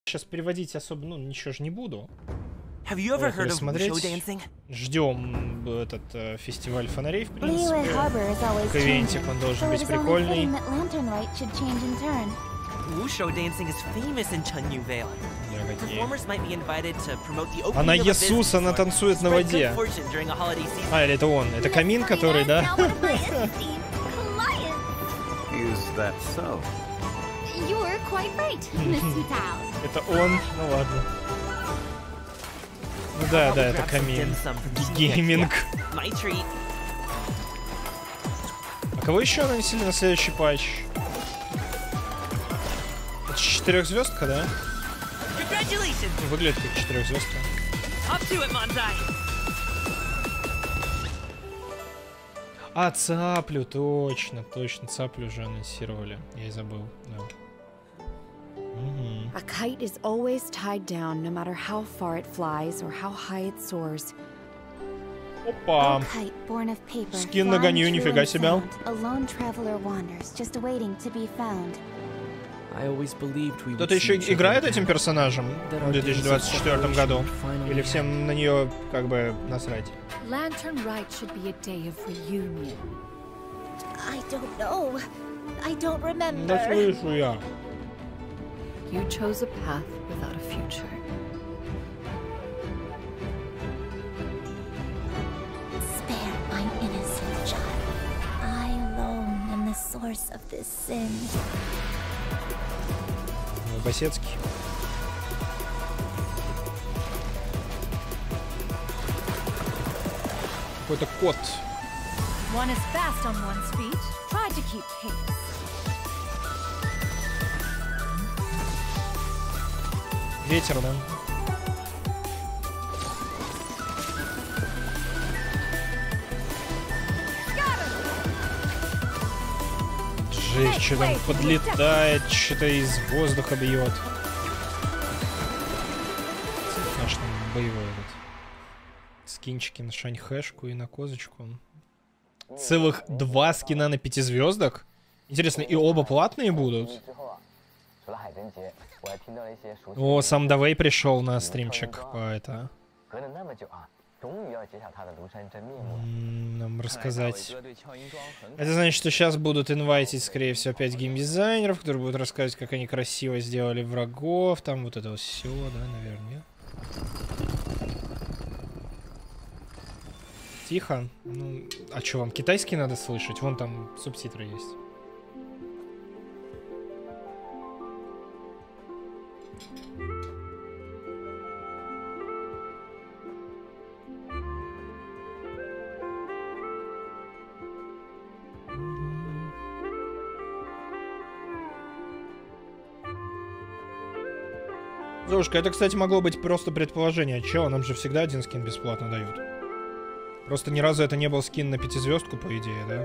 сейчас переводить особо, ну, ничего же не буду. Поехали смотреть. Ждем этот фестиваль фонарей, в принципе. Ивентик, он должен быть прикольный. Она Иисус, она танцует на воде. А, или это он? Это камин, который, да? Это он? Ну ладно. Ну да, да, это камин. Гейминг. А кого еще нанесли на следующий патч? Это 4-звездка, да? Выглядит как 4-звездка. А, цаплю, точно, цаплю уже анонсировали. Я и забыл, да. A kite is always tied down, no matter how far it flies or how high it soars. Опа! Скин нагоню, нифига себе. Кто-то еще играет этим персонажем в 2024 году? Или всем на нее как бы насрать? Lantern Rite should be a day of reunion. I don't know. I don't remember. Да слышу я. You chose a path without a future. Spare my innocent child. I alone am the source of this sin. Басецкий. Какой-то кот. One is fast on one's feet. Try to keep pace. Ветер, да? Жесть, что там подлетает, что-то из воздуха бьет. Наш там боевой этот. Скинчики на шань-хэшку и на козочку. Целых 2 скина на 5 звездок. Интересно, и оба платные будут? О, сам Давей пришел на стримчик по это. Нам рассказать. Это значит, что сейчас будут инвайтить, скорее всего, 5 геймдизайнеров, которые будут рассказывать, как они красиво сделали врагов. Там вот это вот все, да, наверное. Тихо. Ну, а что, вам китайский надо слышать? Вон там субтитры есть. Золушка, это, кстати, могло быть просто предположение. Чё, нам же всегда один скин бесплатно дают. Просто ни разу это не был скин на 5-звездку, по идее, да?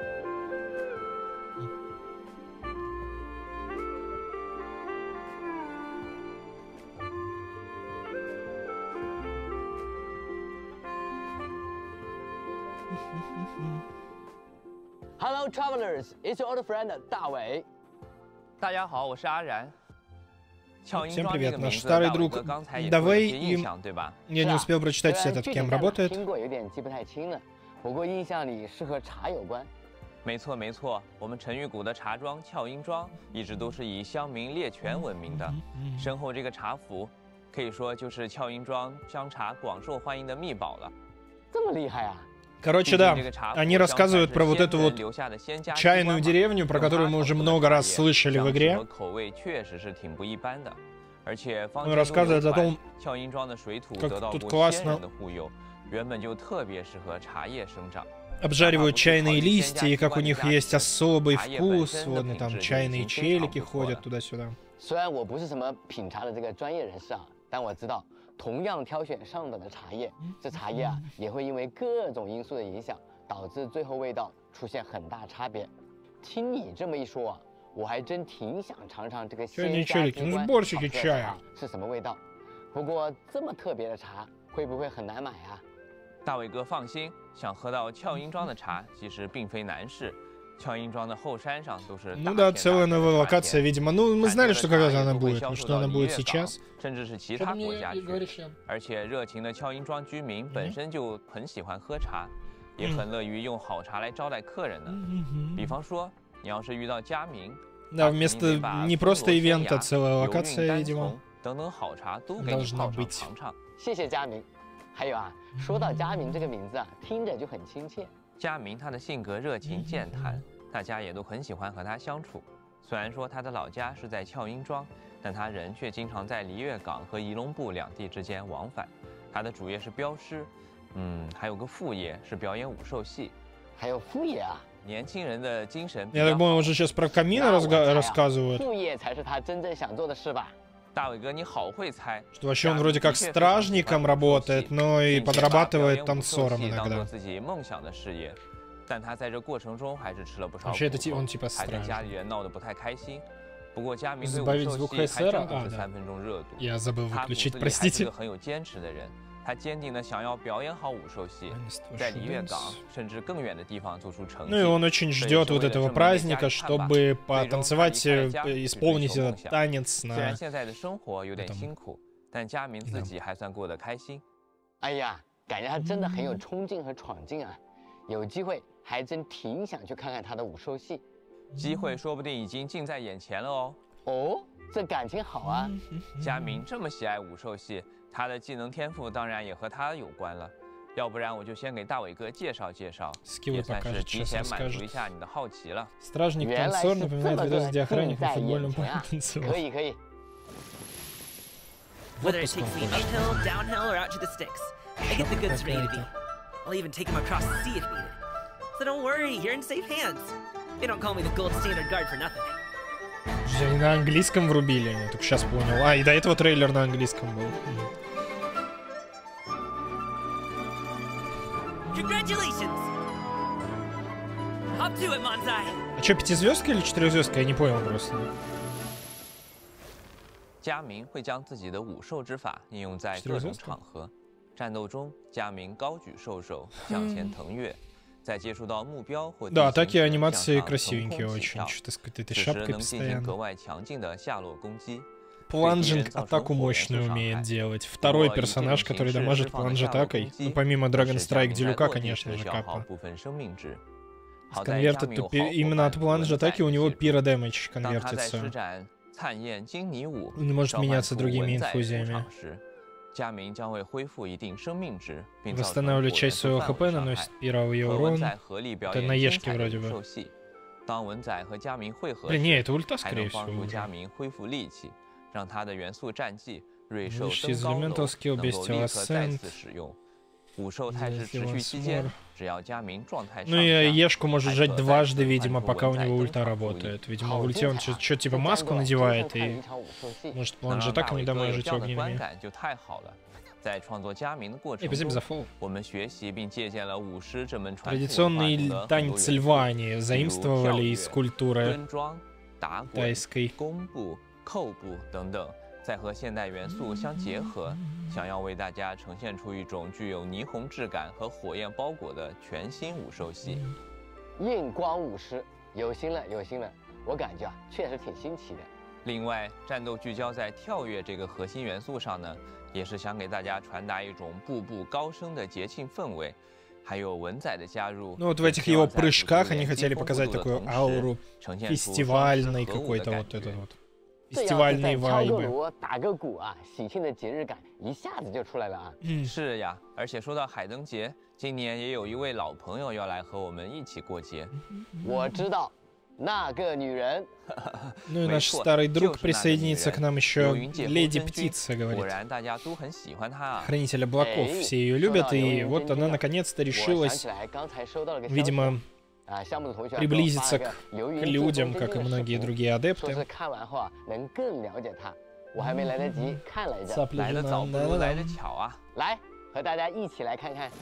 Hello, travelers! It's your old friend 大伟。 大家好，我是阿然。 Всем привет, наш старый друг Давей, и я не успел прочитать этот, кем работает. 不过印象里是和茶有关。 没错没错，我们陈玉谷的茶庄俏英庄一直都是以香茗猎泉闻名的。身后这个茶府，可以说就是俏英庄香茶广受欢迎的秘宝了。 这么厉害啊！ Короче, да, они рассказывают про вот эту вот чайную деревню, про которую мы уже много раз слышали в игре. Он рассказывает о том, как тут классно обжаривают чайные листья, и как у них есть особый вкус. Вот там чайные челики ходят туда-сюда. 同样挑选上等的茶叶，这茶叶啊也会因为各种因素的影响，导致最后味道出现很大差别。听你这么一说啊，我还真挺想尝尝这个鲜虾机关炒出的茶是什么味道。不过这么特别的茶，会不会很难买啊？ 大伟哥放心，想喝到俏英庄的茶其实并非难事。 Ну да, целая новая локация, видимо. Ну, мы знали, что когда-то она будет, но что она будет сейчас? 甚至是其他国家去。而且热情的俏英庄居民本身就很喜欢喝茶，也很乐于用好茶来招待客人呢。比方说，你要是遇到佳明， Да, вместо не просто ивента, целая локация, видимо. 等等好茶都给你泡上尝尝。 谢谢佳明。还有啊，说到佳明这个名字啊，听着就很亲切。 佳明他的性格热情健谈，大家也都很喜欢和他相处。虽然说他的老家是在俏英庄，但他人却经常在璃月港和仪龙部两地之间往返。他的主业是镖师，还有个副业是表演武兽戏。 还有副业啊？ 年轻人的精神。 Я так понял, уже сейчас про камин рассказывают. 副业才是他真正想做的事吧？ 大伟哥，你好会猜。 Что вообще он вроде как стражником работает, но и подрабатывает танцором иногда. 自己梦想的事业，但他在这过程中还是吃了不少苦 Вообще это он типа 还跟家 стражник. 里人闹得不太开心。不过佳明对 Сбавить 武兽 звук 戏还 SR? 真不 А, 是 да. 3分钟热度。 Я забыл 他骨子 выключить, 里还是 простите. 个很有坚持的人。 他坚定的想要表演好武兽戏， Honest 在璃月 Dance. 港甚至更远的地方做出成绩。 Ну и он очень ждет вот этого праздника, чтобы потанцевать, исполнить этот танец 虽然 на... 现在的生活有点辛苦，但佳明自己还算过得开心。 哎呀，感觉他真的很有冲劲和闯劲啊！有机会还真挺想去看看他的武兽戏。 机会说不定已经近在眼前了哦。 哦，这感情好啊！ 佳明这么喜爱武兽戏，他的技能天赋当然也和他有关了。要不然我就先给大伟哥介绍介绍，也算是提前满足一下你的好奇了。 Стражник-танцор напоминает видос, где охранник на футбольном поле 可 танцевал. 以可以。 Whether it takes me uphill, downhill, or out to the sticks, I get the goods from A to B. I'll even take him across the sea if needed. So don't worry, you're in safe hands. They don't call me the gold standard guard for nothing. Они на английском врубили, я только сейчас понял. А, и до этого трейлер на английском был. Congratulations! Up to it, Manzai! А что, 5-звездка или 4-звездка? Я не понял просто. 佳明会将自己的武兽之法应用在各种场合。战斗中，佳明高举兽首向前腾跃，在接触到目标或 Да, такие анимации 向上 красивенькие 腾空起 очень. 跳 Что-то с этой 此时 шапкой 能进行格 постоянно. 外强劲的下落攻击。 Планжинг атаку мощную умеет делать. Второй персонаж, который дамажит планж атакой. Ну, помимо Dragon Strike Делюка, конечно же, Капа. Конвертит именно от планж атаки у него пира дэмэдж конвертится. Он не может меняться другими инфузиями. Восстанавливает часть своего хп, наносит пировый урон. Это на Ешке вроде бы. Блин, не, это ульта, скорее всего. 让他的元素战绩瑞兽 Из 登高楼 элементал skill 能够 Bestial 立刻再 Ascent. 次使用。武兽态势持续期间，只要佳明状态上 Ну и 下， Ешку может жать дважды, видимо, пока у него ульта работает. Видимо, в ульте он что-то типа маску надевает и может планж атаками дамажить огненными. 感就太好了。在创作佳明的过程 Спасибо 中 за фолл. 我们学习并借鉴了舞狮这门传统文化中 Традиционный 的 танец 很多元素 льва они заимствовали из культуры 蹲桩、打滚、 тайской. 弓步、扣步等等，再和现代元素相结合，想要为大家呈现出一种具有霓虹质感和火焰包裹的全新武兽戏。 焰光舞狮，有心了有心了，我感觉啊，确实挺新奇的。 另外，战斗聚焦在跳跃这个核心元素上呢，也是想给大家传达一种步步高升的节庆氛围。还有文仔的加入， Ну вот в этих его прыжках они хотели показать такую ауру фестивальной какой-то вот этот вот. 这要是 Фестивальные 再敲个 вайбы. 锣打个鼓啊，喜庆的节日感一下子就出来了啊！ 是呀，而且说到海灯节，今年也有一位老朋友要来和我们一起过节。 我知道，那个女人。 Ну и наш старый друг присоединится к нам еще. Леди Птица, 果 говорит. 然大家都很喜欢她啊。 Хранитель облаков. Все ее любят, и вот она наконец-то 我想 решилась, 起来刚才收到了个消息 видимо, 啊，项目的同学 приблизиться 给我 к 发了个流云 людям, 最 как 终 и 真经的 многие 视频 другие 说是 адепты. 看完后啊，能更了解他。我还没来得及看来着， Цапли 来得 жена, 早不如来得 да-да-да. 巧啊！ 来和大家一起来看看。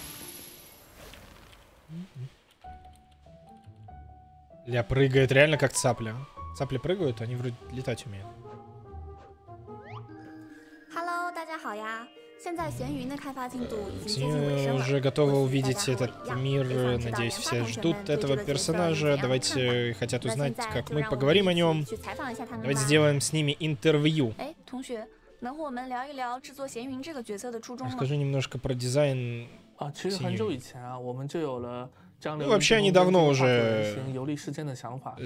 Ля прыгает реально как цапля. Цапли прыгают, они вроде летать умеют. Hello，大家好呀！ 现在闲云的开发进度已经接近 Ксения 尾声了。 уже готова 或许 увидеть 大家和我 этот 一样， мир. 非常知道 Надеюсь, 研发 все 同学 ждут 们对 этого 这个角色有 персонажа. 怎样的看 Давайте хотят 那 узнать, 现在 как 就 мы 让我们 поговорим о 一起 нем. 去采访一下他们 Давайте 吧。 сделаем с ними интервью. 哎，同学，能和我们聊一聊制作闲云这个角色的初衷吗？ Расскажи немножко про дизайн. 其实很久以前啊，我们就有了将 Ну, вообще они давно уже 游历世间的想法，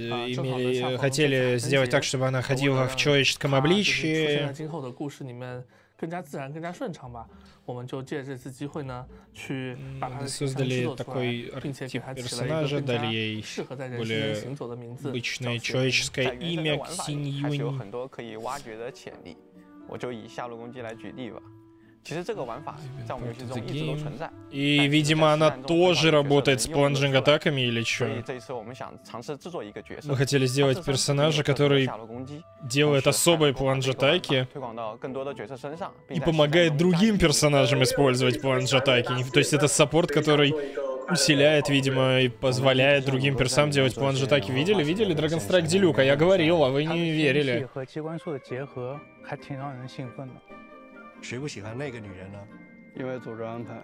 хотели сделать так, чтобы она ходила в человеческом 出现 обличии. 在今后的故事里面更加自然、更加顺畅吧。我们就借这次机会呢，去把它的形象制 Создали 作出来， такой 并且给 архетип 它起了一个 персонажа, 更加 дали ей 适合在人世间 более 行走的名字， обычное 叫 человеческое 在原生的 имя 玩法里还是有 Ксиньюнь. 很多可以挖掘的潜力。我就以下路攻击来举例吧。其实这个玩法在我们游戏中一直都存在， И, видимо, она тоже работает с планжинг-атаками или 所 что. 以这一次我们想尝试制作一个角色 Мы，хотели сделать персонажа, который 下路攻击 делает 同时 особые 把这个玩法 планж-атаки 推广到更多的角色身上，并 и 在 помогает 实战中 другим 加入 персонажам использовать планж-атаки. То есть это саппорт, который усиляет, видимо, и позволяет другим персам делать планж-атаки. Видели? Видели Dragon Strike Diluc? А я говорил, а вы 它的 не 天气 верили. 和机关术的结合还挺让人兴奋的。 谁不喜欢那个女人呢？ 因为组织安排。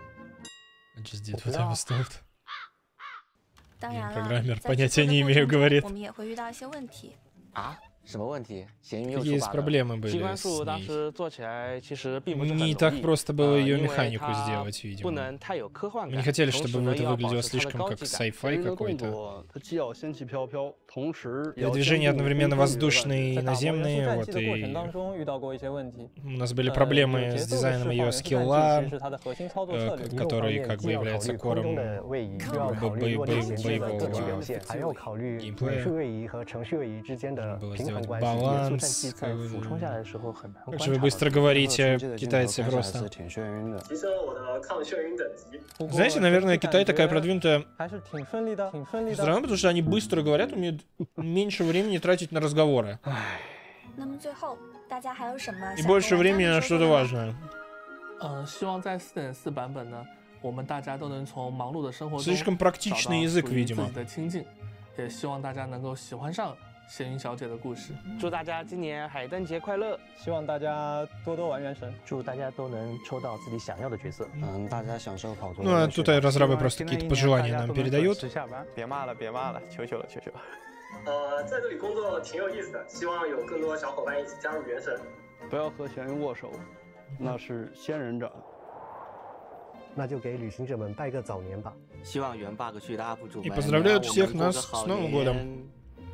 Just did what I was told. 当然了， Программер 在制 понятия 作的 не 过 имею, 程中 говорит. 我们也会遇到一些问题。 啊？什么问题？咸鱼又 Какие 出 есть 把了。 проблемы 机 были 关 с 术当 ней? 时做起来其实并不是很 Не 容 так 易， просто было ее 因为 механику 它 сделать, 不 видимо. 能太有科幻 Мы 感， не хотели, 同 чтобы 时呢 это 又要 выглядело 保持它的 слишком 高 как 级感。 sci-fi 人的动 какой-то. 作，它既要仙气飘飘，同时也要 Движения 兼顾 одновременно 空中 воздушные и 在打磨元素 наземные, 战 вот 系的过程 и 当中遇到过一些问题。 у нас были 有 проблемы 节 с 奏的 дизайном 释放 ее 元素战技 скилла, 其实是它的核心操作策略。 который как бы является кором 位移，又要考虑落地衔接的各种表现，还要考虑美术位移和程序位移之间的平衡关系。元素战技在俯冲下来的时候很难观 Как 察 же вы 到 быстро говорите, китайцы просто. 挺眩晕的。 提升我的抗眩晕等级。 Знаете, наверное, Китай такая продвинутая 还是挺顺利的，挺顺利的。 страна, потому что они быстро говорят, умеют меньше времени тратить на разговоры. 那么最后，大家还有什么 И 想和 больше 玩家 времени 们 на 说 что-то 的吗？ важное. 希望在4.4版本呢，我们大家都能从忙碌的生活中 Слишком 找到 практичный язык, 属于自 видимо. 己的亲近，也希望大家能够喜欢上闲云小姐的故事。 祝大家今年海灯节快乐！ 希望大家多多玩原神。 祝大家都能抽到自己想要的角色。 大家享受跑图。 Ну, а тут разрабы просто какие-то пожелания нам передают. 别骂了，别骂了，求求了，求求了。 在这里工作挺有意思的，希望有更多小伙伴一起加入原神。不要和闲云握手，那是仙人掌。 那就给旅行者们拜个早年吧。 希望原 bug 区的 UP 主 И 们 поздравляют 能让我 всех 们过 нас 个 с 好 Новым годом. 年。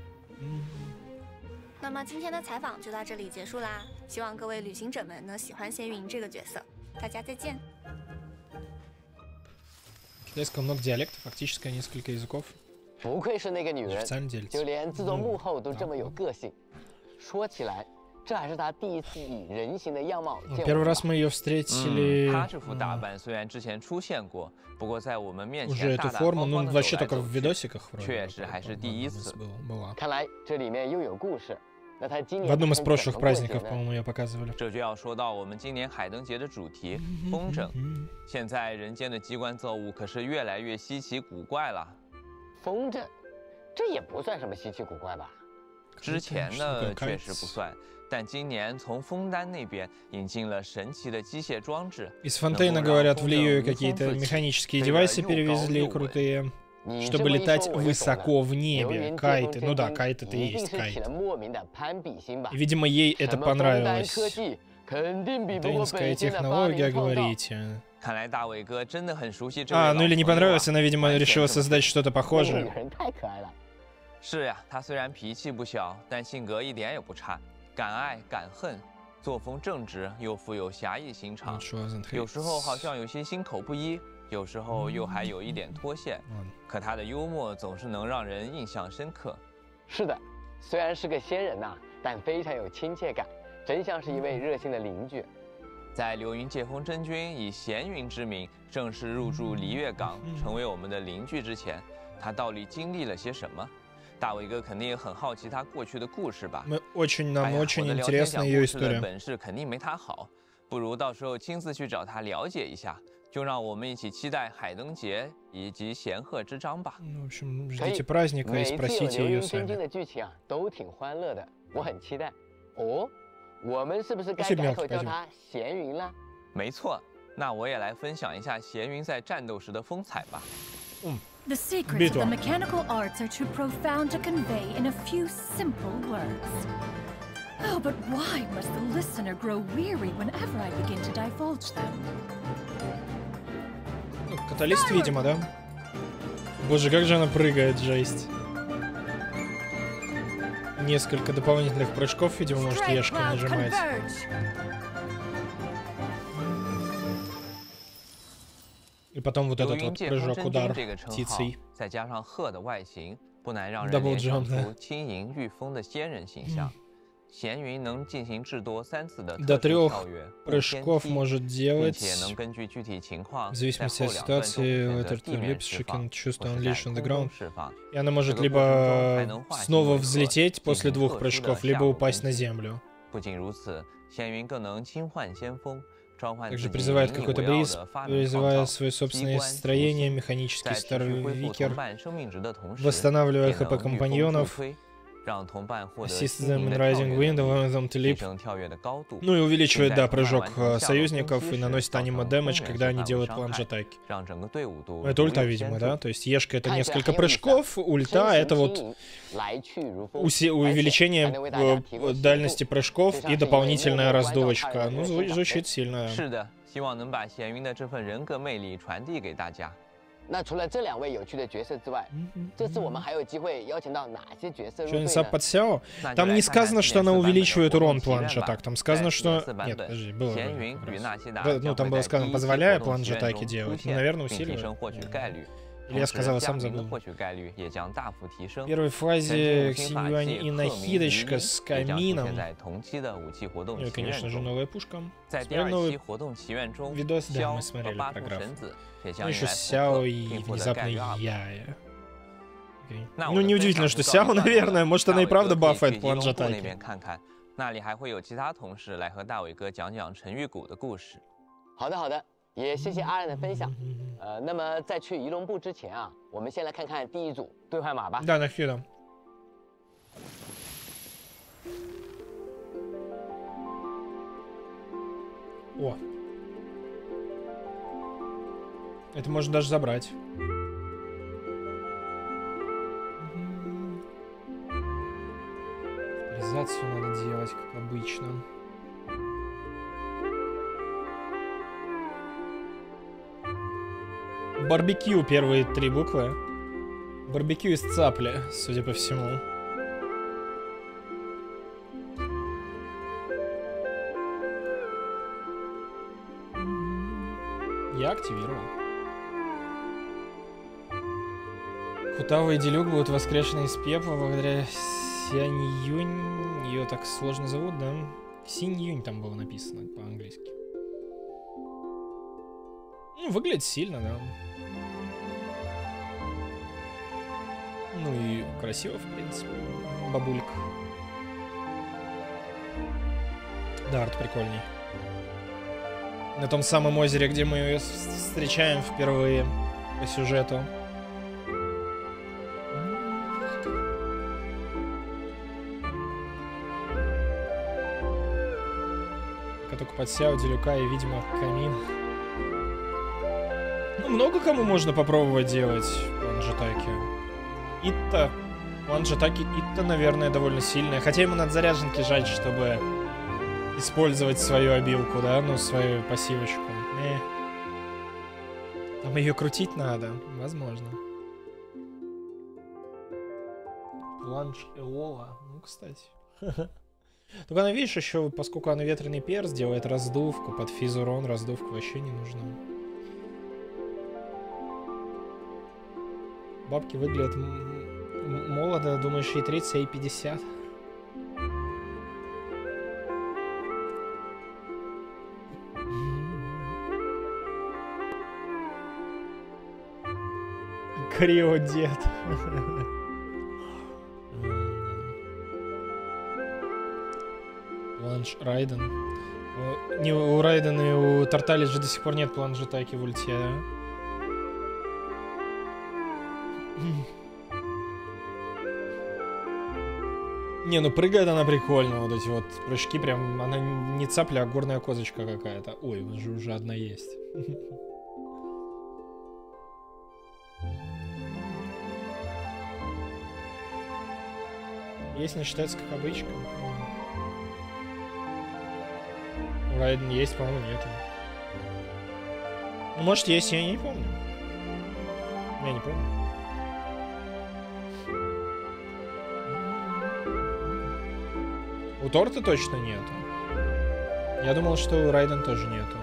那么今天的采访就到这里结束啦，希望各位旅行者们能喜欢闲云这个角色，大家再见。 Китайского много диалектов, фактически несколько языков. 不愧是那个女人， Официально делится. 就连制作幕后都这么有个性。说起来，这还是她第一次以人形的样貌见我 Первый 们 раз 吧 мы ее встретили 她这副打扮虽然之前出现过，不过在我们面 уже 前 эту 大大 форму, 方 ну 方的 вообще 走来 только 走 в 去， видосиках вроде. 确实还是第一次。 была. 看来这里面又有故事。那她今 В 年 одном из 打算 прошлых 怎么过节 праздников, 呢？ по-моему, ее показывали. 这就要说到我们今年海灯节的主题——风筝。现在人间的机关造物可是越来越稀奇古怪了。 风筝，这也不算什么稀奇古怪吧？ 之前呢确实不算，但今年从枫丹那边引进了神奇的机械装置。 Из Фонтейна, говорят, в Лию какие-то механические девайсы перевезли крутые, чтобы летать высоко в небе. Кайты, ну да, кайт это и есть кайт. И, видимо, ей это понравилось. Фонтейнская технология, говорите. 看来大伟哥真的很熟悉这位 А, 老 ну или не 朋友啊 понравилось, она, видимо, 完全 решила 这么 создать что-то 那个 похожее. 女人太可爱了。 是呀，他虽然脾气不小，但性格一点也不差，敢爱敢恨，作风正直又富有侠义心肠。有时候好像有些心口不一，有时候又还有一点脱线。可他的幽默总是能让人印象深刻。 是的，虽然是个仙人呐，但非常有亲切感，真像是一位热心的邻居。 在流云借风真君以闲云之名正式入驻璃月港，成为我们的邻居之前，他到底经历了些什么？大伟哥肯定也很好奇他过去的故事吧？ Нам очень 我的聊天 интересна 讲 ее 故事的 история. 本事肯定没他好，不如到时候亲自去找他了解一下。就让我们一起期待海灯节以及显赫之章吧。 В общем, ждите праздника и 每次有 спросите 流 ее 云真 сами. 经的剧情啊，都挺欢乐的，我很期待。哦， 我们是不是该改口叫他闲云了？ 没错，那我也来分享一下闲云在战斗时的风采吧。 The secrets of the mechanical arts are too profound to convey in a few simple words. Oh, but why must the listener grow weary whenever I begin to divulge them? Каталист, видимо, да? Боже, как же она прыгает, жесть. Несколько дополнительных прыжков, видимо, может Ешка нажимать. И потом вот этот вот прыжок, удар птицей. Дабл джамп, да. До 3 прыжков может делать. В зависимости от ситуации, she can choose to unleash on the ground. И она может либо снова взлететь после 2 прыжков, либо упасть на землю. Также призывает какой-то бриз, призывая свое собственное строение, механический старвикер, восстанавливая ХП компаньонов, assist them in rising wind, allow them to leap. Ну и увеличивает, да, прыжок союзников и наносит аниме дэмэдж, когда они делают планж-атаки. Это ульта, видимо, да? То есть Ешка это несколько прыжков, ульта это вот увеличение дальности прыжков и дополнительная раздувочка. Ну, звучит сильно. 那除了这2位有趣的角色之外，这次我们还有机会邀请到哪些角色入队呢？ под Сяо? Там не сказано, что она увеличивает урон планж-атак. Там сказано, что... Нет, подожди, было... Ну, там было сказано, позволяя планж-атаки делать. Ну, наверное, усиливает. Или я сказал, сам забыл. В первой фазе Ксиньюань и Нахидочка с камином. Ну и, конечно же, новая пушка. Смотрели новый видос? Да, мы смотрели про граф. Ну, еще Сяо и внезапно Яя. Ну, неудивительно, что Сяо, наверное. Может, она и правда бафает планж-атаки. 好的，好的，也谢谢阿任的分享。那么在去仪龙部之前啊，我们先来看看第一组兑换码吧。 Да, Нахида. О. Это можно даже забрать. Реализацию надо делать, как обычно. Барбекю первые 3 буквы. Барбекю из цапли, судя по всему. Я активировал. Хутава и Делюк будут воскрешены из пепла благодаря Сянь-Юнь. Ее так сложно зовут, да? Синь-Юнь там было написано по-английски. Ну, выглядит сильно, да. Ну и красиво, в принципе. Бабулька. Да, арт прикольный. На том самом озере, где мы ее встречаем впервые по сюжету. Только под Сяо, Делюка и, видимо, камин. Ну, много кому можно попробовать делать планж-атаки. Итта. Планж-атаки Итта, наверное, довольно сильная. Хотя ему надо заряженки жать, чтобы использовать свою обилку, да? Ну, свою пассивочку. Там ее крутить надо. Возможно. Планж Эола. Ну, кстати. Только она, видишь, еще, поскольку она ветреный перс, делает раздувку под физ-урон, раздувка вообще не нужна. Бабки выглядят молодо, думаешь, ей 30, ей 50. Крио-дед. Планж Райден. У Райдена и у Тартали же до сих пор нет планж-атаки в ульте, да? Не, ну прыгает она прикольно, вот эти вот прыжки прям, она не цапля, а горная козочка какая-то. Ой, уже одна есть. Есть, не считается как обычка. У Райден есть, по-моему, нету. Ну, может, есть, я не помню. Я не помню. У Торта точно нету. Я думал, что у Райден тоже нету.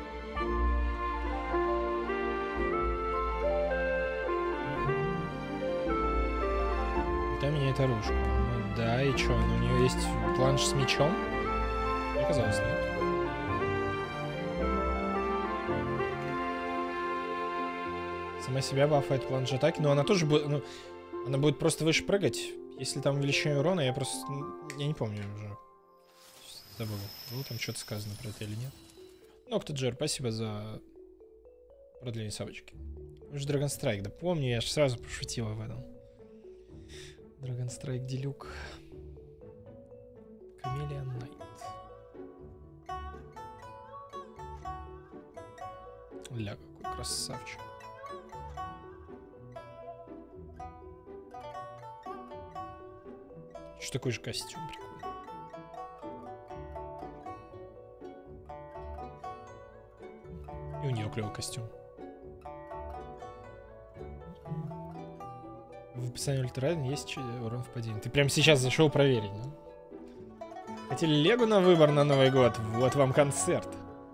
Да, меняет оружку. Ну, да, и чё? Ну, у нее есть планш с мечом? Мне казалось, нет. Сама себя бафает планш атаки, но она тоже будет... Ну, она будет просто выше прыгать. Если там увеличение урона, я просто... Я не помню уже. Забыл. Было там что-то сказано про это или нет. Ноктоджер, спасибо за продление сабочки. Уж Dragon Strike, да помню, я же сразу пошутил об этом. Dragon Strike Делюк. Chameleon Knight. Ля, какой красавчик. Что такой же костюм, прикольно. И у нее клевый костюм. В описании Ультрарайден есть урон в падении. Ты прямо сейчас зашел проверить, да? Хотели Лего на выбор на Новый год? Вот вам концерт.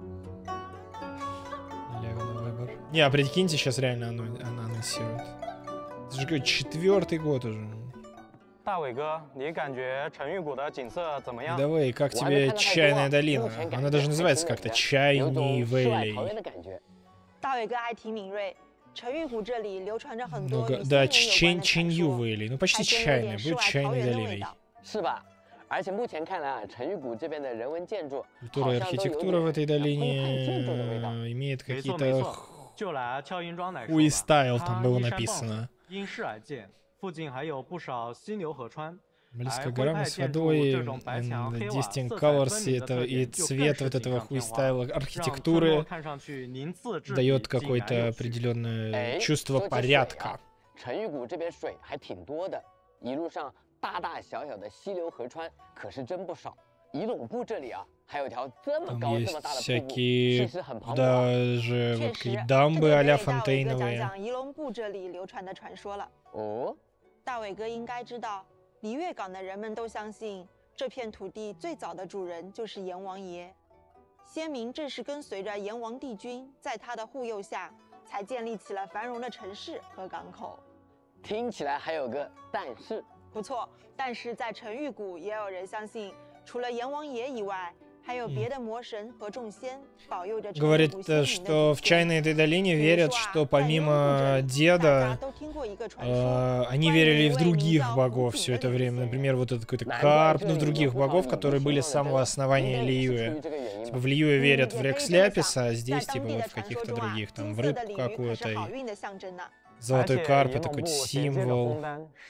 Лего на выбор. Не, а прикиньте, сейчас реально она анонсирует. Это же какой 4-й год уже. 大伟哥，你感觉成玉谷的景色怎么样？ Давай, как тебе Чайная долина? Она даже называется как-то Чайный Вэлли. 大伟哥还挺敏锐。成玉谷这里流传着很多与 Да, 仙人有关的传 Ченью 说， Вэлли. Ну, почти чайная. Будет Чайной долиной. 是吧？而且目前看来啊，成玉谷这边的人文建筑， Культура и архитектура в этой долине имеет какие-то хуй стайл, там было написано. 因势而建，附近还有不少溪流河川。 Близко к горам с водой, Distinct Colors это, и цвет вот этого хуй стайла архитектуры дает какое-то определенное чувство порядка. 成玉谷这边水还挺多的，一路上大大小小的溪流河川可是真不少。仪陇部这里啊，还有条这么高这么大的瀑布，其实很磅礴。 даже вот какие дамбы а-ля фонтейновые. 讲仪陇部这里流传的传说了。 哦， 大伟哥应该知道。 璃月港的人们都相信，这片土地最早的主人就是阎王爷。先民正是跟随着阎王帝君，在他的护佑下，才建立起了繁荣的城市和港口。 听起来还有个但是。 不错，但是在成玉谷也有人相信，除了阎王爷以外，还有别的魔神和众仙保佑着。 Говорит, что в Чайной этой долине верят, что помимо деда, они верили и в других богов все это время. Например, вот этот какой-то Карп, ну, в других богов, которые были с самого основания Лиюя. Типа в Лиюя верят в Рекс Ляписа, а здесь типа вот в каких-то других, там в рыбку какую-то. Золотой карп — это какой-то символ.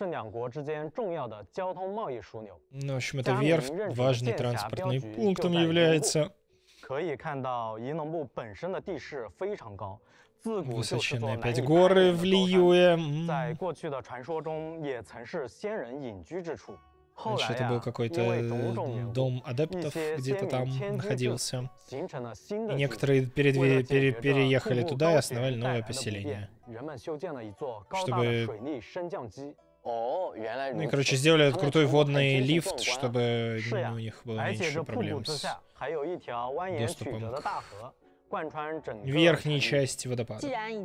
Ну, в общем, это верфь, важный транспортный пунктом является. Высоченные опять горы в Лиюе. Раньше это был какой-то дом адептов, где-то там находился. И некоторые переехали туда и основали новое поселение. Чтобы... Ну и, короче, сделали этот крутой водный лифт, чтобы у них было меньше проблем с доступом к верхней части водопада.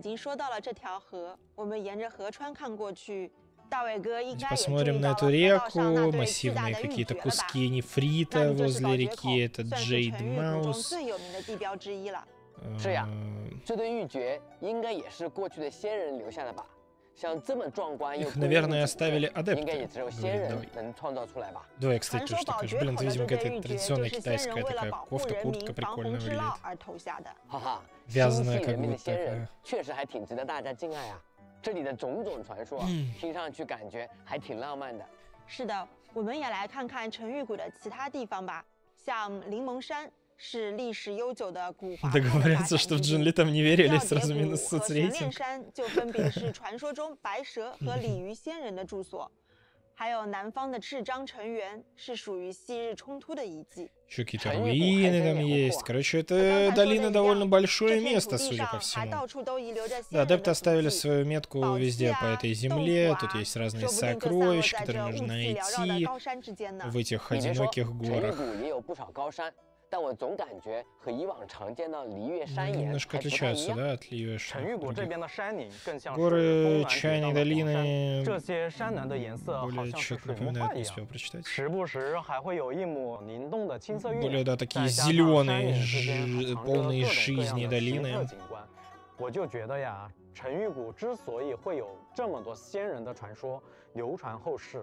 Посмотрим на эту реку, массивные какие-то куски нефрита возле реки, это Джейд Маус. 是呀，这对玉珏应该也是过去的仙人留下的吧？像这么壮观又 Их, наверное, оставили 应该也只有仙人能创造出来吧？ Давай, кстати, тоже такой же. Блин, это, видимо, какая-то традиционная китайская такая кофта, куртка прикольно выглядит. Вязаная как будто такая. 确实还挺值得大家敬爱啊！这里的种种传说，听上去感觉还挺浪漫的。 是的， 我们也来看看成玉谷的其他地方吧，像临蒙山是历史悠久的古华。 Договорятся, что в джунгли там не верили, сразу минус соцрейтинг. 神炼山就分别是传说中白蛇和鲤鱼仙人的住所。还有南方的赤章成园是属于昔日冲突的遗迹。 Еще какие-то руины там есть. Короче, это долина довольно большое место, судя по всему. Да, адепты оставили свою метку везде по этой земле. Тут есть разные сокровища, которые можно найти в этих одиноких горах. 但我总感觉和以往常见到璃月山岩 немножко отличаются, да, от Ливия. 成玉谷这边的山岭更像是 горы чайной долины 这些山峦的颜色好像是水墨画一样，时不时还会有一抹灵动的青色月。 более, да, такие зеленые, полные жизни долины. 我就觉得呀，成玉谷之所以会有这么多仙人的传说流传后世。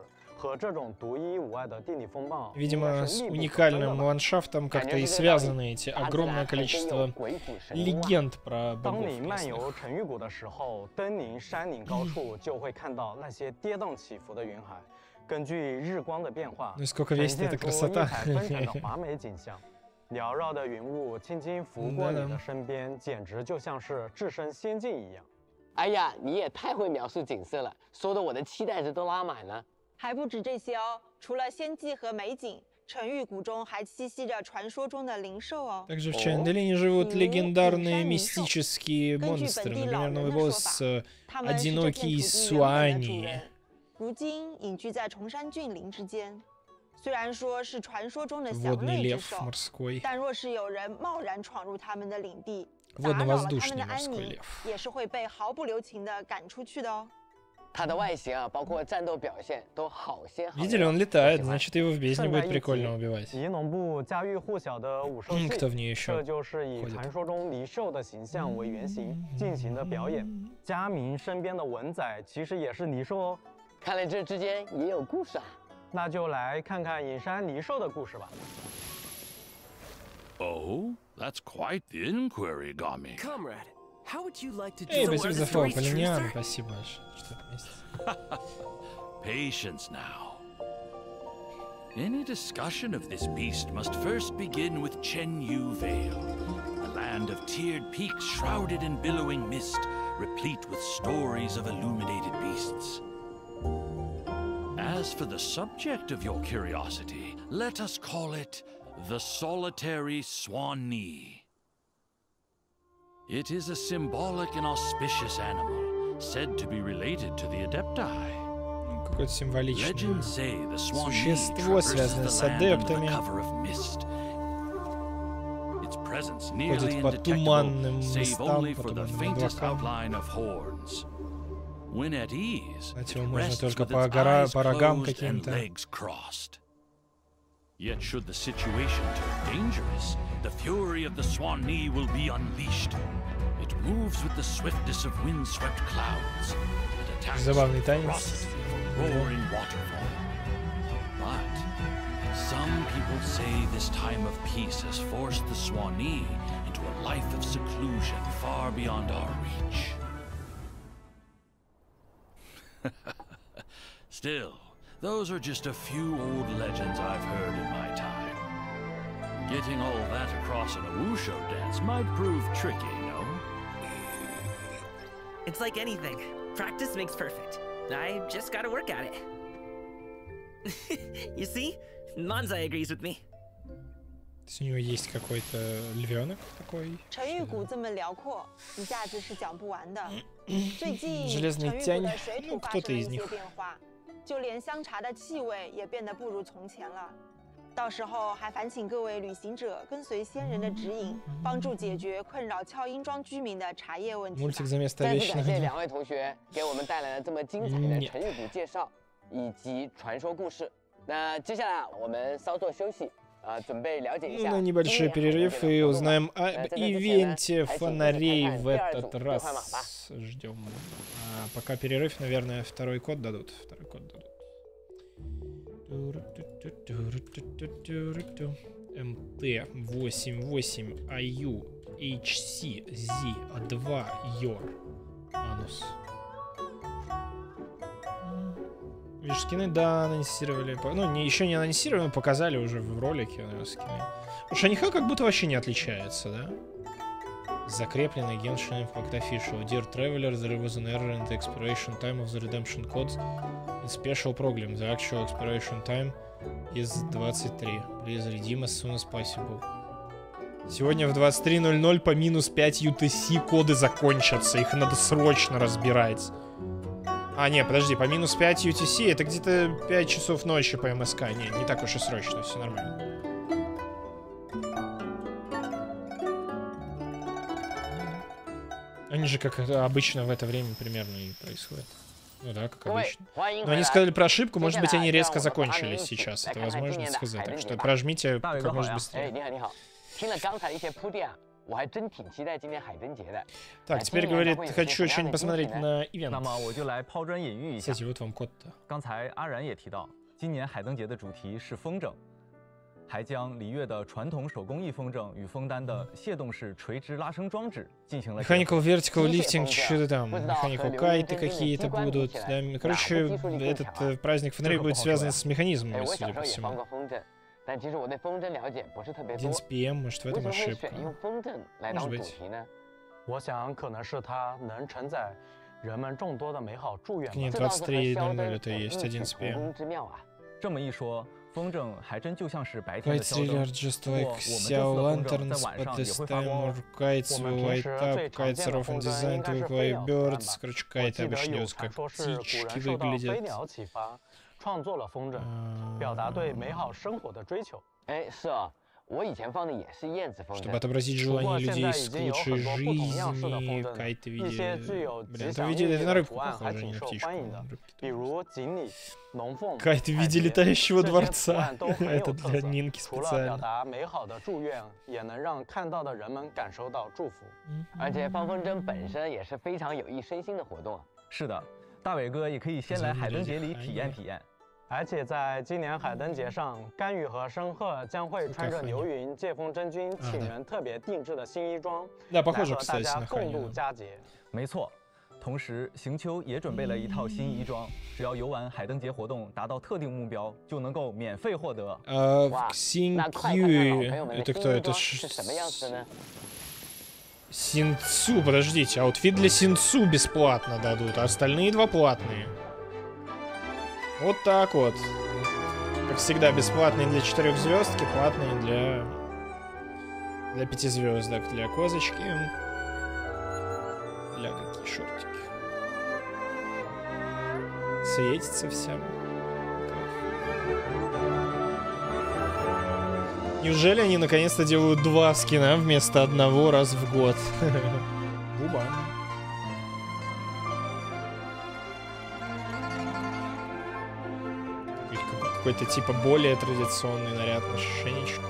Видимо, с уникальным ландшафтом как-то и связаны эти огромное количество легенд про богов. 当你漫游成玉谷的时候，登临山岭高处，就会看到那些跌宕起伏的云海，根据日光的变化，呈现出异彩纷呈的华美景象。缭绕的云雾轻轻拂过你的身边，简直就像是置身仙境一样。 哎呀，你也太会描述景色了，说的我的期待值都拉满了。 还不止这些哦，除了仙迹和美景，成玉谷中还栖息着传说中的灵兽哦。 Также в чайной долине живут легендарные мистические монстры, например, новый босс одинокий Суани. 如今隐居在崇山峻岭之间，虽然说是传说中的祥瑞之兽，但若是有人贸然闯入他们的领地，打扰了他们的安宁，也是会被毫不留情地赶出去的哦。 它的外形啊，包括战斗表现都好鲜好。 Видели, он летает, значит его в бездне будет прикольно убивать. 仪农部家喻户晓的武兽戏，这就是以传说中离兽的形象为原型进行的表演。佳明身边的文仔其实也是离兽哦。 看来这之间也有故事啊。 那就来看看隐山离兽的故事吧。 Oh, that's quite the inquiry, Gami. Comrade. How would you like to do спасибо за фолл, Полиниан, спасибо большое. Patience now. Any discussion of this beast must first begin with Chen Yu Vale, a land of tiered peaks shrouded in billowing mist, replete with stories of illuminated beasts. As for the subject of your curiosity, let us call it the solitary Swanee. It is a symbolic and auspicious animal, said to be related to the Adepti. Какое-то символичное существо, связанное с адептами, ходит по туманным местам, по туманным облакам. Знаете, его можно только по рогам каким-то. Yet should the situation turn dangerous, the fury of the Swanee will be unleashed. It moves with the swiftness of windswept clouds and attacks across a roaring waterfall. But some people say this time of peace has forced the Swanee into a life of seclusion far beyond our reach. Still, those are just a few old legends I've heard in my time. Getting all that across in a wushu dance might prove tricky, no? It's like anything. Practice makes perfect. I just gotta work at it. You see? Manzai agrees with me. У него есть какой-то львенок такой. 成玉谷这么辽阔，一下子是讲不完的。最近 Железный тянь, 水土发生了一些变化。 就连香茶的气味也变得不如从前了。到时候还烦请各位旅行者跟随仙人的指引，帮助解决困扰俏英庄居民的茶叶问题。 再次感谢两位同学给我们带来了这么精彩的成玉谷介绍以及传说故事。那接下来我们稍作休息，准备了解一下。 На небольшой перерыв и узнаем об ивенте фонарей в этот раз. Ждем. Пока перерыв, наверное, второй код дадут. МТ88 IU HC Z2 YOR Анус. Видишь, скины, да, анонсировали. Ну, еще не анонсировали, но показали уже в ролике скины. Шаньха как будто вообще не отличается, да? Закрепленный Genshin Impact Official. Dear Traveler, there was an error in the expiration time of the redemption codes. In special program, the actual expiration time is 23. Please redeem as soon as possible. Сегодня в 23:00 по минус 5 UTC коды закончатся. Их надо срочно разбирать. А, не, подожди, по минус 5 UTC это где-то 5 часов ночи по МСК. Не так уж и срочно, все нормально. Они же, как обычно, в это время примерно и происходит. Ну да, как обычно. Но они сказали про ошибку, может быть, они резко закончились сейчас. Это возможно сказать. Так что прожмите как можно быстрее. Так, теперь говорит, хочу очень посмотреть на ивент. Кстати, вот вам код-то. 还将璃月的传统手工艺风筝与枫丹的械动式垂直拉伸装置进行了 Mechanical Vertical Lifting, что-то там, Mechanical Kite какие-то будут. Да, короче, этот праздник фонарей будет связан с механизмами, судя по всему. 11 PM, может, в этом ошибка. Может быть. 我想可能是它能承载人们众多的美好祝愿。 Нет, 23:00 это и есть 11 PM. 这么一说， 风筝还真就像是白天的消灯。 Kites are just like Xiao lanterns, but this time more kites will light up. Kites are often designed to look like birds. Короче, кайты обычно как птички выглядят. 创作了风筝，表达对美好生活的追求。哎，是啊，我以前放的也是燕子风筝。 Чтобы отобразить желание людей к лучшей жизни, кайты в виде... Блин, это в виде на рыбку похоже, не на птичку. Кайты в виде летающего дворца. Это для Нинки специально. 而且放风筝本身也是非常有益身心的活动。 是的，大伟哥也可以先来海灯节里体验体验。 而且在今年海灯节上，甘雨和申鹤将会穿着牛云借风真君请人特别定制的新衣装，来和大家共度佳节。 没错，同时行秋也准备了一套新衣装，只要游玩海灯节活动达到特定目标，就能够免费获得。 Синкью, это кто? Это什么样子呢? Синцу, подождите, аутфит для Синцу бесплатно дадут, а остальные два платные. Вот так вот. Как всегда, бесплатные для 4 звездки, платные для 5 звездок, для козочки. Для какие шортики. Светится всем. Неужели они наконец-то делают 2 скина вместо 1 раз в год? Буба. Какой-то типа более традиционный наряд на шенечку.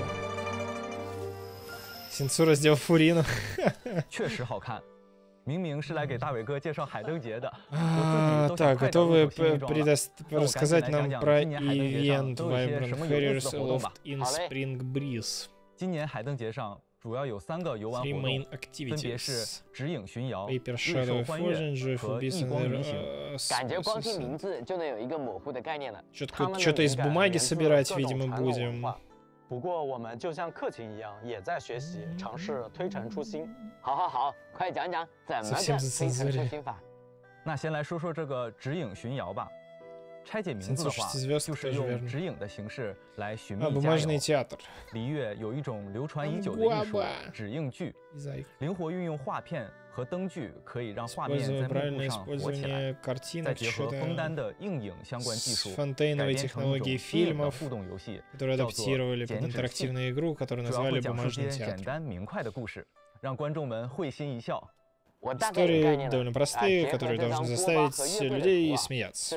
Синцу раздел Фурину. 确实好看。明明是来给大伟哥介绍海灯节的。 Так, готовы рассказать нам про ивент Vibrant Harriers Loft in Spring Breeze? 今年海灯节上主要有3个游玩活动，分别是指引巡摇、日寿欢悦和异光迷行。 感觉光听名字就能有一个模糊的概念了。 Что-то из бумаги собирать, видимо, будем. 不过我们就像克勤一样，也在学习，尝试推陈出新。 好，快讲讲怎么个推陈出新法。 那先来说说这个指引巡摇吧。 拆解名字的话，就是用指引的形式来寻觅佳肴。璃月有一种流传已久的艺术——指引具，灵活运用画片和灯具，可以让画面在幕布上活起来。再结合枫丹的映影相关技术，改编成一种新颖的互动游戏，叫做剪纸戏。主要会讲述些简单明快的故事，让观众们会心一笑。 Истории довольно простые, которые должны заставить людей смеяться.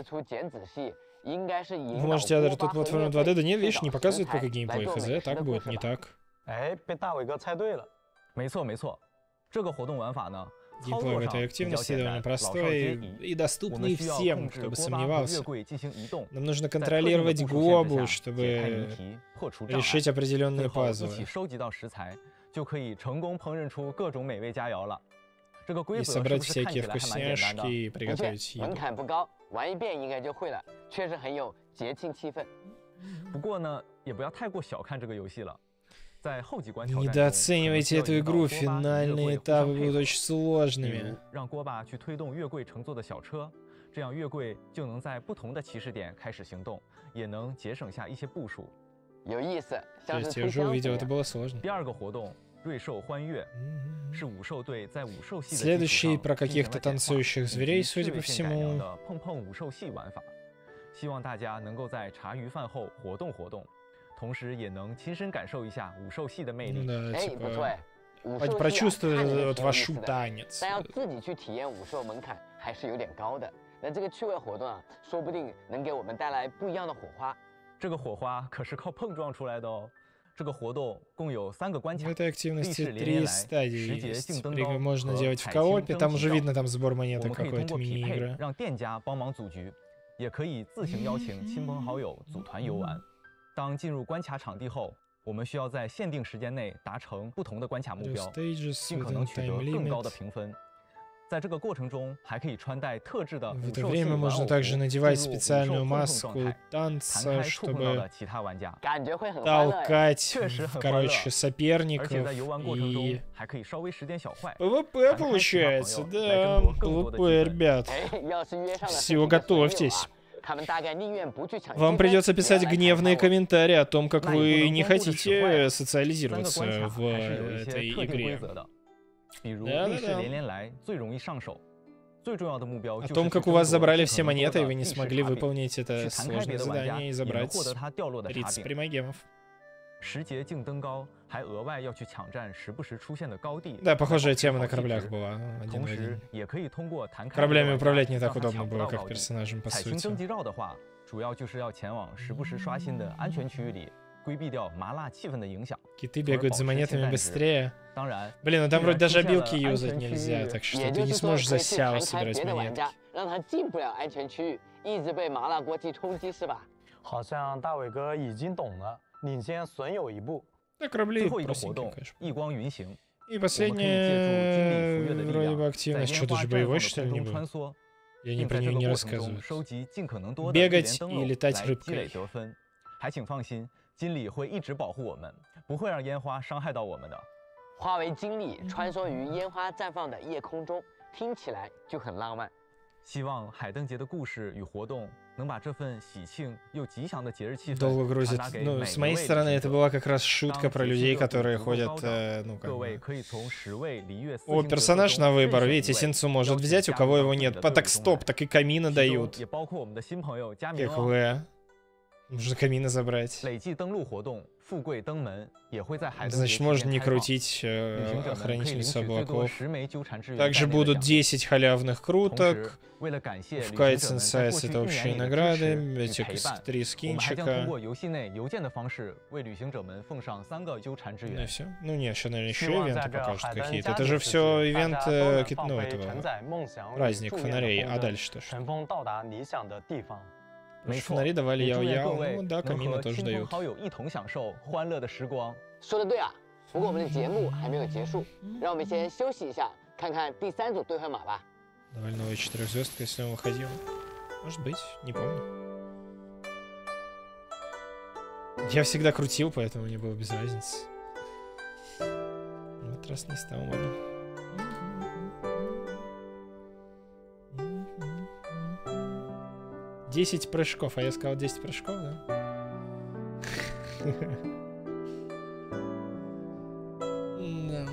Вы можете адресовать тут платформу 2D, да нет, видишь, не показывает пока геймплей, хз, так будет, не так. 哎，被大伟哥猜对了。 没错，这个活动玩法呢， Геймплей в этой активности довольно простой и доступный всем, кто бы сомневался. Нам нужно контролировать глобу, чтобы решить определенные пазлы. 收集到食材，就可以成功烹饪出各种美味佳肴了。 И собрать всякие вкусняшки и приготовить еду. 门槛不高，玩一遍应该就会了，确实很有节庆气氛。 不过呢，也不要太过小看这个游戏了。在后几关挑战中， недооценивайте эту игру, финальные этапы будут очень сложными. 让锅巴去推动月桂乘坐的小车，这样月桂就能在不同的起始点开始行动，也能节省下一些步数。 有意思，像是 я уже увидел, это было сложно. 第2个活动。 瑞兽欢悦是武兽队在武兽系的 Следующий про каких-то танцующих зверей, судя по всему. 碰碰武兽系玩法，希望大家能够在茶余饭后活动活动，同时也能亲身感受一下武兽系的魅力。 不错哎， прочувствовать ваш танец. 但要自己去体验武兽门槛还是有点高的。那这个趣味活动啊，说不定能给我们带来不一样的火花。 这个火花可是靠碰撞出来的哦。 这个活动共有3个关卡。 В этой активности 3 стадии есть. Можно делать в коопе, там уже видно там сбор монеток какой-то мини-игры. 让店家帮忙组局，也可以自行邀请亲朋好友组团游玩。当进入关卡场地后，我们需要在限定时间内达成不同的关卡目标，尽可能取得更高的评分。 在这个过程中，还可以穿戴特制的武兽系玩偶服， также надевать специальную маску танца, чтобы толкать, короче, соперников и ПВП получается, да, ПВП, ребят. Все, готовьтесь. Вам придется писать гневные комментарии о том, как вы не хотите социализироваться в этой игре. 比如历史连连来最容易上手，最重要的目标就是 о том, как у вас забрали все монеты, и вы не смогли выполнить это сложное задание и забрать 30 примагемов. 时节竞登高，还额外要去抢占时不时出现的高地。 Да, похожая тема на кораблях была. 同时，也可以通过弹开 кораблями управлять не так удобно было, как персонажем, по 采星 сути. 登记绕的话，主要就是要前往时不时刷新的安全区域里。 规避掉麻辣气氛的影响。 Киты бегают за монетами быстрее. 当然， Блин, ну там вроде даже обилки юзать нельзя, так что ты не сможешь за сяо собирать монетки. 让他进不了安全区域，一直被麻辣锅鸡冲击是吧？ 好像大伟哥已经懂了，领先损友一步。 Да, корабли 最后一个活动，异光云行。 И последняя вроде бы активность, что даже боевой, что ли, не было? Я не про нее не рассказываю. Бегать и летать рыбкой. 还请放心，经理会一直保护我们，不会让烟花伤害到我们的。 化为经理，穿梭于烟花绽放的夜空中，听起来就很浪漫。 希望海灯节的故事与活动能把这份喜庆又吉祥的节日气氛 долго грузит. Ну, с моей стороны, это была как раз шутка про людей, которые ходят, ну, как бы... О, персонаж на выбор. Видите, Синцу может взять, у кого его нет. Так, стоп, так и камина дают. Как вы? Нужно камина забрать. Значит, можно не крутить охранительницу облаков. Также будут 10 халявных круток. В Кайдс Инсайдс это общие награды. Эти 3 скинчика. Ну и все. Ну нет, сейчас, наверное, еще ивенты покажут какие-то. Это же все ивент, ну, этого, праздник фонарей. А дальше что? Фонари давали яо-яо, ну да, камина тоже дают. 说的对啊，不过我们的节目还没有结束，让我们先休息一下，看看第3组兑换码吧。 Давали новая 4-звездка, если он выходил. Может быть, не помню. Я всегда крутил, поэтому мне было без разницы. В этот раз не стал, ладно. «10 прыжков», а я сказал 10 прыжков, да? Да.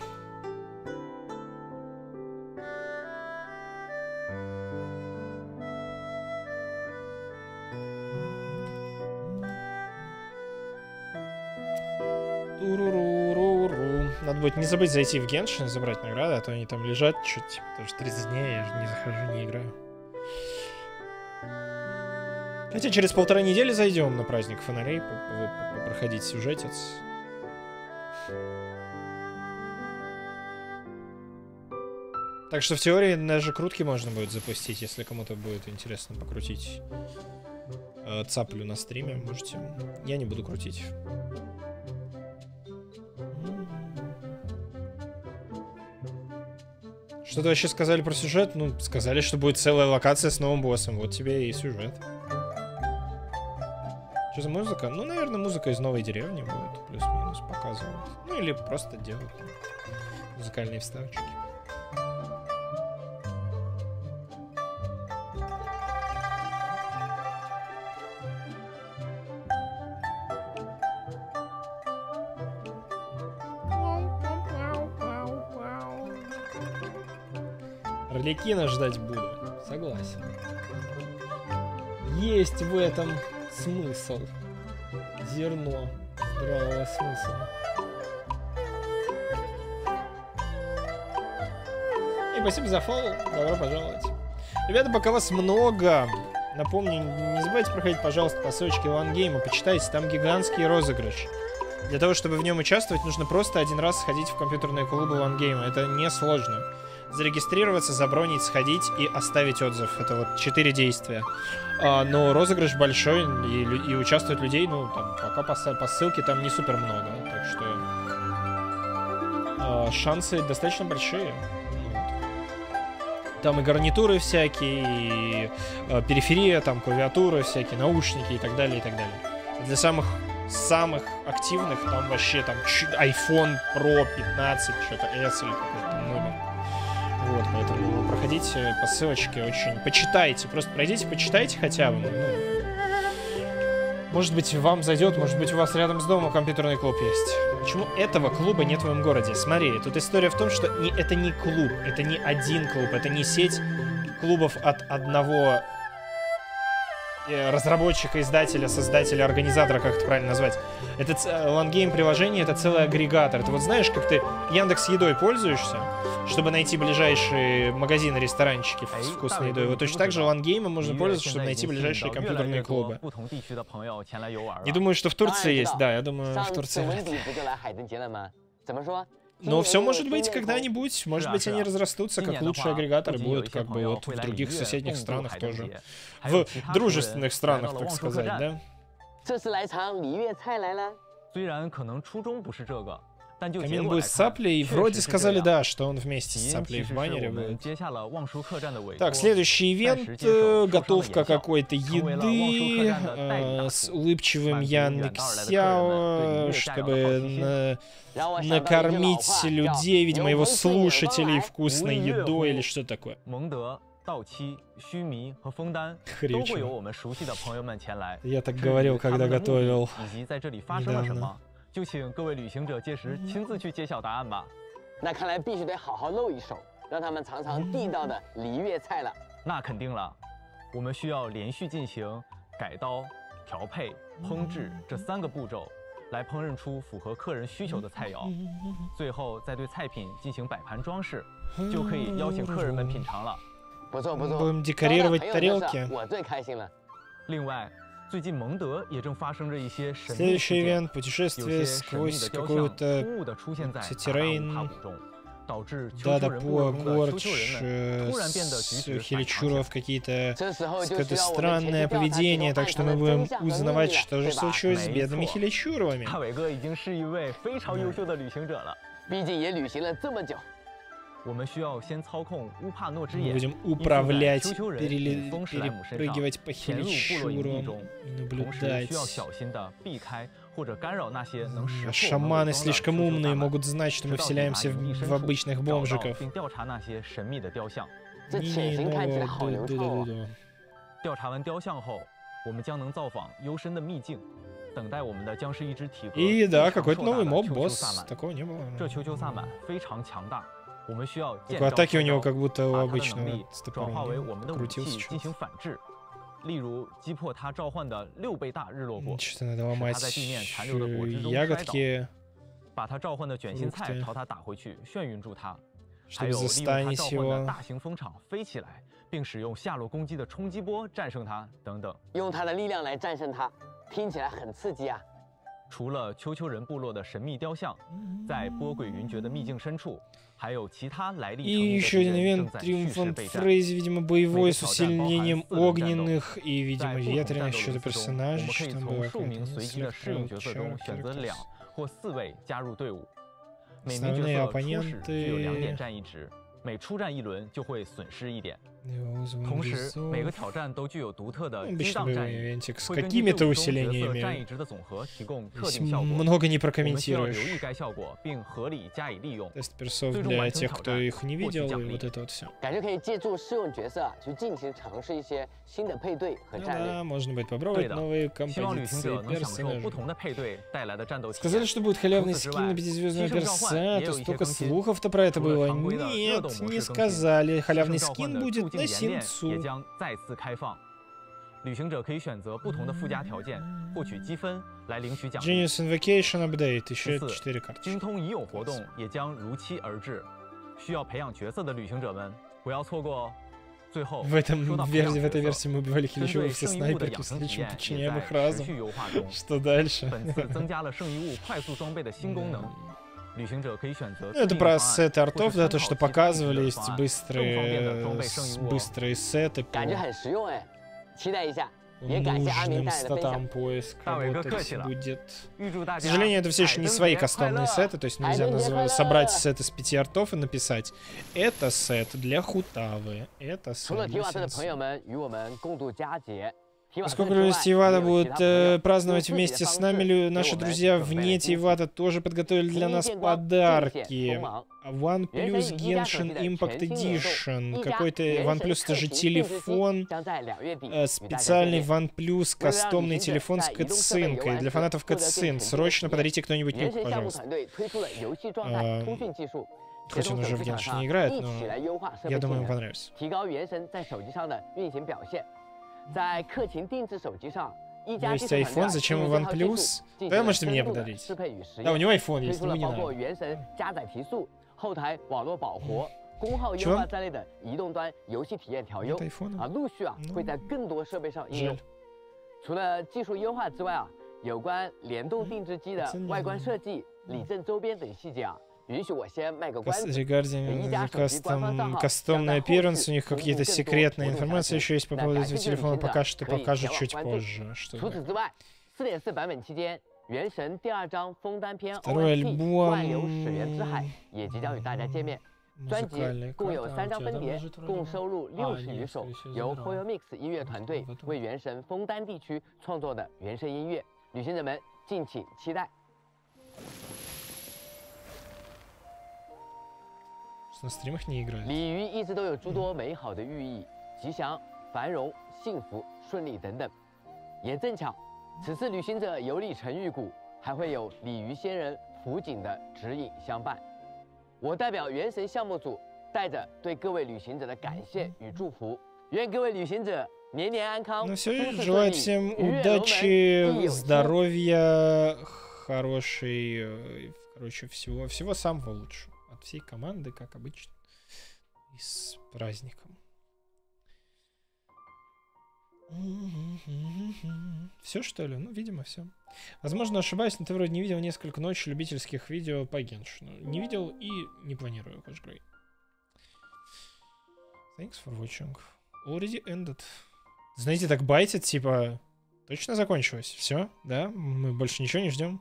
Туруруруру. Надо будет не забыть зайти в Геншин и забрать награды, а то они там лежат чуть, типа, тоже 30 дней, я же не захожу, не играю. Хотя через 1,5 недели зайдем на праздник фонарей, проходить сюжетец. Так что в теории даже крутки можно будет запустить, если кому-то будет интересно покрутить цаплю на стриме, можете. Я не буду крутить. Что-то вообще сказали про сюжет? Ну, сказали, что будет целая локация с новым боссом. Вот тебе и сюжет. Что за музыка? Ну, наверное, музыка из новой деревни будет. Плюс-минус показывать. Ну, или просто делать музыкальные вставочки. Арлекина ждать буду. Согласен. Есть в этом смысл. Зерно здравого смысла. И спасибо за фоллоу. Добро пожаловать. Ребята, пока вас много, напомню, не забывайте проходить, пожалуйста, по ссылочке OneGame, почитайте, там гигантский розыгрыш. Для того, чтобы в нем участвовать, нужно просто один раз сходить в компьютерные клубы OneGame. Это несложно. Зарегистрироваться, забронить, сходить и оставить отзыв. Это вот 4 действия. Но розыгрыш большой, и участвует людей, ну, там, пока по ссылке там не супер много. Так что шансы достаточно большие. Там и гарнитуры всякие, и периферия, там клавиатуры всякие, наушники и так далее, и так далее. Для самых активных там вообще там iPhone Pro 15, что-то S или какой-то номер. Вот, поэтому проходите по ссылочке, очень почитайте, просто пройдите, почитайте хотя бы. Ну, может быть, вам зайдет, может быть, у вас рядом с домом компьютерный клуб есть. Почему этого клуба нет в твоем городе? Смотри, тут история в том, что это не клуб, это не один клуб, это не сеть клубов от одного разработчика, издателя, создателя, организатора, как это правильно назвать. Это OneGame приложение, это целый агрегатор. Ты вот знаешь, как ты Яндекс.Едой пользуешься, чтобы найти ближайшие магазины, ресторанчики с вкусной едой. Вот точно так же OneGame можно пользоваться, чтобы найти ближайшие компьютерные клубы. Не думаю, что в Турции есть. Да, я думаю, в Турции. Но все может быть когда-нибудь. Может быть, они разрастутся, как лучшие агрегаторы будут, как бы вот в других соседних странах тоже. В дружественных странах, так сказать, да? Камин будет с Цаплей, и вроде сказали, да, что он вместе с Цаплей в баннере будет. Так, следующий ивент, готовка какой-то еды с улыбчивым Яндексяо, чтобы накормить людей, видимо, его слушателей вкусной едой или что такое. Я так говорил, когда готовил недавно. 就请各位旅行者届时亲自去揭晓答案吧。 那看来必须得好好露一手，让他们尝尝地道的璃粤菜了。 那肯定了，我们需要连续进行改刀、调配、烹制这3个步骤，来烹饪出符合客人需求的菜肴。最后再对菜品进行摆盘装饰，就可以邀请客人们品尝了。 不错不错， Будем декорировать тарелки. 我最开心了。 另外。 最近蒙德也正发生着一些神秘 Следующий ивент, путешествие сквозь какую-то террейн. Дадапуа, Гордж, Хиличуров, какие-то странное поведение, так что мы будем узнавать, что же случилось с бедными Хиличуровыми. 大伟哥已经是一位非常优秀的旅行者了， 毕竟也旅行了这么久。 我们需要先操控乌帕诺之眼， будем управлять, перепрыгивать по Хиличурам и наблюдать. Шаманы слишком умные, могут знать, что мы вселяемся в обычных бомжиков. 调查完雕像后，我们将能造访幽深的秘境，等待我们的僵尸一只体格。 И да, какой-то новый моб-босс, такого не было. 这球球萨满非常强大。 我们需要 атаки у него как будто у обычного 转化为我们的武器进行反制，例如击破他召唤的6倍大日落果，使他在地面残留的果汁中摔倒，把他召唤的卷心菜朝他打回去，眩晕住他，还有利用他召唤的大型风场飞起来，并使用下落攻击的冲击波战胜他等等。 用他的力量来战胜他，听起来很刺激啊！ 除了丘丘人部落的神秘雕像，在波诡云谲的秘境深处，还有其他来历成谜的敌人正在蓄势备战。 видимо, боевой с усилением огненных и, видимо, ветреных что-то персонажей. 我们可以从数名随机的适用角色中选择2或4位加入队伍。每名角色初始具有2点战役值， 每出战一轮就会损失1点。同时，每个挑战都具有独特的激荡战役，会根据任务中角色战役值的总和提供特定效果。我们需要留意该效果，并合理加以利用。最终完成挑战，获取奖励。 感觉可以借助试用角色去尽情尝试一些新的配对和战略。 对的，希望旅行者能享受不同的配对带来的战斗体验。 Сказали, что будет халявный скин на 5-звездного перса, то столько слухов-то про это было. Нет, не сказали. Халявный скин будет на Синцу. 也将再次开放，旅行者可以选择不同的附加条件，获取积分来领取奖励。 Genius Invocation Update еще 4 карты. 精通已有活动也将如期而至，需要培养角色的旅行者们不要错过哦。最后， в этой версии мы убивали хилищевых со снайперки, слишком подчиняем их разум. Что дальше? 本次增加了圣遗物快速装备的新功能。 Это про сеты артов, да, то, что показывали, есть быстрые сеты по нужным статам поиск работать будет. К сожалению, это все еще не свои кастомные сеты, то есть нельзя собрать сет из 5 артов и написать: это сет для Хутавы, это сет для Синцу. Поскольку люди Тивада будут праздновать вместе с нами, наши друзья вне Тивада тоже подготовили для нас подарки. OnePlus Genshin Impact Edition. Какой-то OnePlus, это же телефон. Специальный OnePlus кастомный телефон с катсценкой. Для фанатов катсцен. Срочно подарите кто-нибудь нюк, пожалуйста. Хоть он уже в Genshin не играет, но я думаю, ему понравится. 在客情定制手机上，一加 есть iPhone, зачем OnePlus? Да, можете мне подарить. Да, у него iPhone есть, ему не надо. 原神加载提速、后台网络保活、功耗优化在内的移动端游戏体验调优陆续会在更多设备上应用。除了技术优化之外有关联动定制机的外观设计、里证周边等细节 Кастомный appearance, у них какие-то секретные информации еще есть по поводу этого телефона, пока что покажут чуть позже. Второй альбом. 专辑共有3张分碟，共收录60余首由 Foil Mix 音乐团队为《原神》枫丹地区创作的原声音乐，旅行者们敬请期待。 На стримах не играет. 鲤鱼一直都有诸多美好的寓意，吉祥、繁荣、幸福、顺利等等。也正巧，此次旅行者游历成玉谷，还会有鲤鱼仙人辅警的指引相伴。我代表原神项目组，带着对各位旅行者的感谢与祝福，愿各位旅行者年年安康。 Ну все, желаю всем удачи, здоровья, хорошей, короче, всего самого лучшего. От всей команды, как обычно. И с праздником. Все, что ли? Ну, видимо, все. Возможно, ошибаюсь, но ты вроде не видел несколько ночей любительских видео по Геншину. Не видел и не планирую, Хашгрей. Thanks for watching. Already ended. Знаете, так байтит, типа... Точно закончилось? Все? Да? Мы больше ничего не ждем?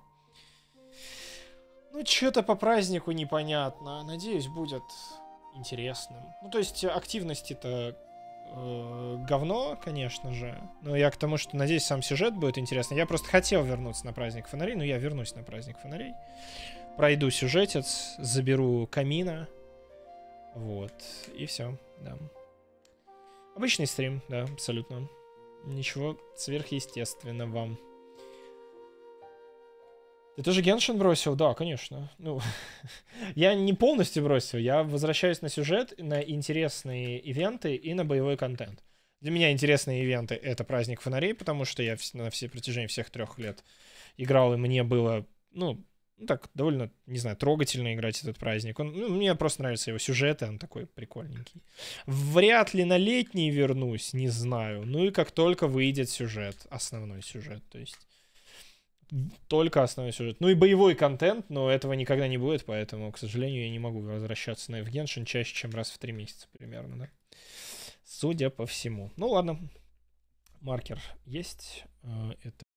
Ну, что-то по празднику непонятно. Надеюсь, будет интересным. Ну, то есть, активности-то говно, конечно же. Но я к тому, что, надеюсь, сам сюжет будет интересный. Я просто хотел вернуться на праздник фонарей, но я вернусь на праздник фонарей. Пройду сюжетец, заберу камина. Вот. И все, да. Обычный стрим, да, абсолютно. Ничего сверхъестественного. Ты тоже Геншин бросил? Да, конечно. Ну, я не полностью бросил. Я возвращаюсь на сюжет, на интересные ивенты и на боевой контент. Для меня интересные ивенты — это праздник фонарей, потому что я на протяжении всех 3 лет играл, и мне было, ну так, довольно, не знаю, трогательно играть этот праздник. Мне просто нравится его сюжет, и он такой прикольненький. Вряд ли на летний вернусь, не знаю. Ну и как только выйдет сюжет, основной сюжет, то есть... Только основной сюжет. Ну и боевой контент, но этого никогда не будет, поэтому, к сожалению, я не могу возвращаться в Геншин чаще, чем раз в 3 месяца примерно, да? Судя по всему. Ну ладно. Маркер есть. Это